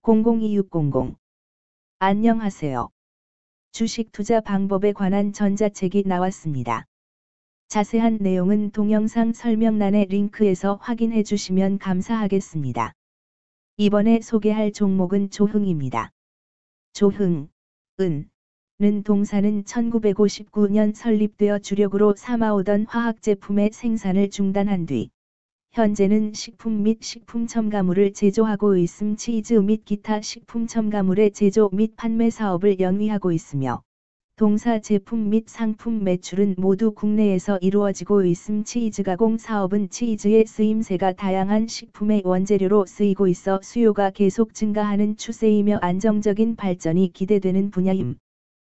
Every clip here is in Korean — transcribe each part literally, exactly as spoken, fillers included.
공공이육공공. 안녕하세요. 주식 투자 방법에 관한 전자책이 나왔습니다. 자세한 내용은 동영상 설명란의 링크에서 확인해 주시면 감사하겠습니다. 이번에 소개할 종목은 조흥입니다. 조흥, 은, 는 동사는 천구백오십구 년 설립되어 주력으로 삼아오던 화학제품의 생산을 중단한 뒤 현재는 식품 및 식품 첨가물을 제조하고 있음 치즈 및 기타 식품 첨가물의 제조 및 판매 사업을 영위하고 있으며 동사 제품 및 상품 매출은 모두 국내에서 이루어지고 있음 치즈 가공 사업은 치즈의 쓰임새가 다양한 식품의 원재료로 쓰이고 있어 수요가 계속 증가하는 추세이며 안정적인 발전이 기대되는 분야임.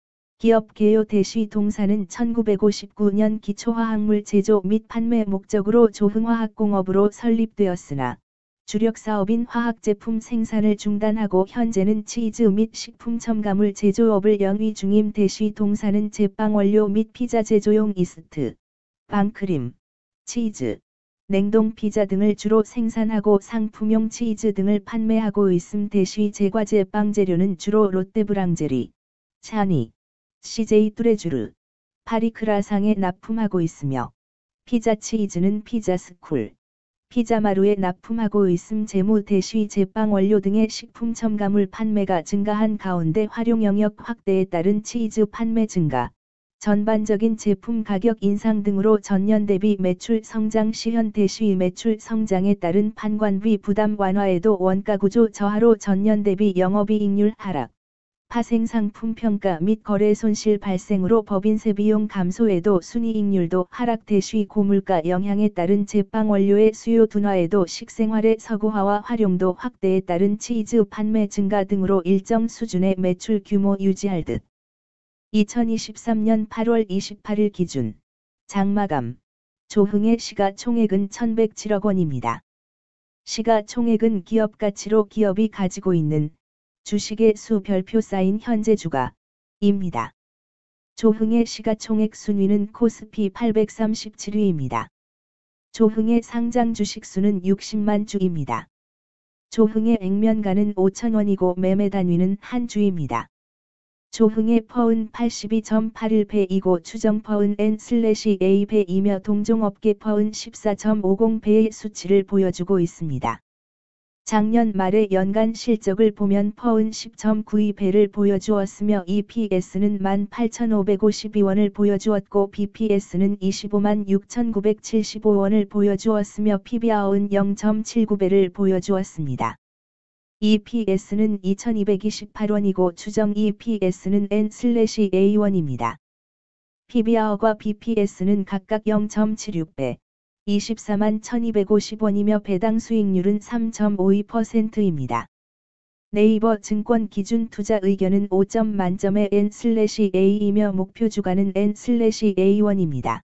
기업 개요 대시 동사는 천구백오십구 년 기초화학물 제조 및 판매 목적으로 조흥화학공업으로 설립되었으나 주력 사업인 화학제품 생산을 중단하고 현재는 치즈 및 식품 첨가물 제조업을 영위 중임. 대시 동사는 제빵 원료 및 피자 제조용 이스트, 빵크림, 치즈, 냉동 피자 등을 주로 생산하고 상품용 치즈 등을 판매하고 있음. 대시 제과제 빵 재료는 주로 롯데브랑제리, 차니, 씨제이 뚜레쥬르, 파리크라상에 납품하고 있으며 피자 치즈는 피자스쿨, 피자마루에 납품하고 있음. 재무 대시 제빵 원료 등의 식품 첨가물 판매가 증가한 가운데 활용 영역 확대에 따른 치즈 판매 증가, 전반적인 제품 가격 인상 등으로 전년 대비 매출 성장 시현 대시 매출 성장에 따른 판관비 부담 완화에도 원가 구조 저하로 전년 대비 영업이익률 하락, 파생상품 평가 및 거래 손실 발생으로 법인세 비용 감소에도 순이익률도 하락. 대시 고물가 영향에 따른 제빵 원료의 수요 둔화에도 식생활의 서구화와 활용도 확대에 따른 치즈 판매 증가 등으로 일정 수준의 매출 규모 유지할 듯. 이천이십삼 년 팔월 이십팔일 기준 장마감 조흥의 시가총액은 천백칠억 원입니다. 시가총액은 기업가치로 기업이 가지고 있는 주식의 수 별표 쌓인 현재 주가입니다. 조흥의 시가총액 순위는 코스피 팔백삼십칠 위입니다. 조흥의 상장 주식수는 육십만 주입니다. 조흥의 액면가는 오천 원이고 매매 단위는 한 주입니다. 조흥의 퍼은 팔십이 점 팔일 배이고 추정 퍼은 엔 에이 배이며 동종업계 퍼은 십사 점 오십 배의 수치를 보여주고 있습니다. 작년 말의 연간 실적을 보면 퍼은 십 점 구이 배를 보여주었으며 이피에스는 만 팔천오백오십이 원을 보여주었고 비피에스는 이십오만 육천구백칠십오 원을 보여주었으며 피비알은 영 점 칠구 배를 보여주었습니다. 이피에스는 이천이백이십팔 원이고 추정 이피에스는 엔 에이 원입니다. 피비알과 비피에스는 각각 영 점 칠육 배, 이십사만 천이백오십 원이며 배당 수익률은 삼 점 오이 퍼센트입니다. 네이버 증권 기준 투자 의견은 오 점 만점의 엔 에이이며 목표 주가는 엔 에이 원입니다.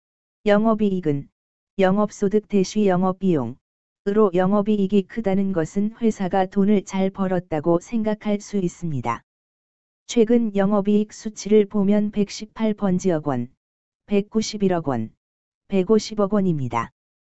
영업이익은 영업소득 대시 영업비용으로 영업이익이 크다는 것은 회사가 돈을 잘 벌었다고 생각할 수 있습니다. 최근 영업이익 수치를 보면 백십팔 번지억 원, 백구십일억 원, 백오십억 원입니다.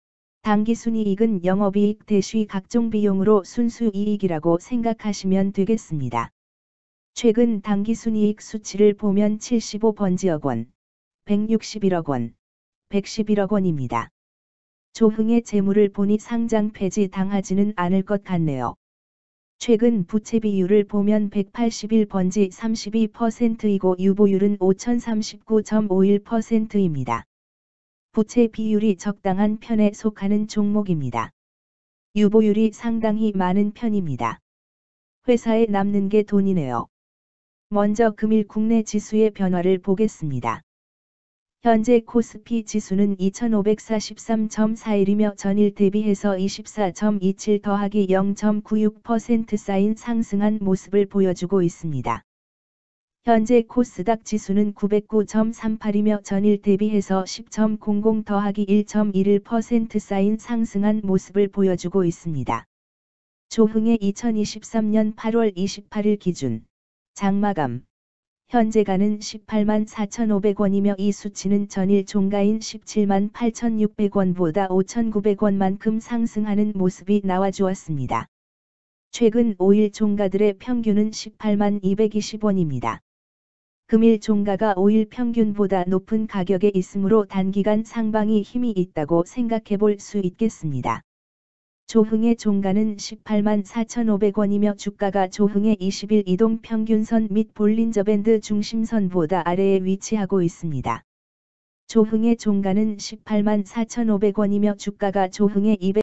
당기순이익은 영업이익 대시 각종 비용으로 순수이익이라고 생각하시면 되겠습니다. 최근 당기순이익 수치를 보면 칠십오 번지억 원, 백육십일억 원, 백십일억 원입니다. 조흥의 재물을 보니 상장 폐지 당하지는 않을 것 같네요. 최근 부채 비율을 보면 백팔십일 번지 삼십이 퍼센트이고 유보율은 오천삼십구 점 오일 퍼센트입니다. 부채 비율이 적당한 편에 속하는 종목입니다. 유보율이 상당히 많은 편입니다. 회사에 남는 게 돈이네요. 먼저 금일 국내 지수의 변화를 보겠습니다. 현재 코스피 지수는 이천오백사십삼 점 사일이며 전일 대비해서 이십사 점 이칠 더하기 영 점 구육 퍼센트 쌓인 상승한 모습을 보여주고 있습니다. 현재 코스닥 지수는 구백구 점 삼팔이며 전일 대비해서 십 점 공공 더하기 일 점 일일 퍼센트 쌓인 상승한 모습을 보여주고 있습니다. 조흥의 이천이십삼 년 팔월 이십팔일 기준 장마감 현재가는 십팔만 사천오백 원이며 이 수치는 전일 종가인 십칠만 팔천육백 원보다 오천구백 원만큼 상승하는 모습이 나와주었습니다. 최근 오 일 종가들의 평균은 십팔만 이백이십 원입니다. 금일 종가가 오 일 평균보다 높은 가격에 있으므로 단기간 상방이 힘이 있다고 생각해 볼 수 있겠습니다. 조흥의 종가는 십팔만 사천오백 원이며 주가가 조흥의 이십 일 이동 평균선 및 볼린저 밴드 중심선보다 아래에 위치하고 있습니다. 조흥의 종가는 십팔만 사천오백 원이며 주가가 조흥의 이백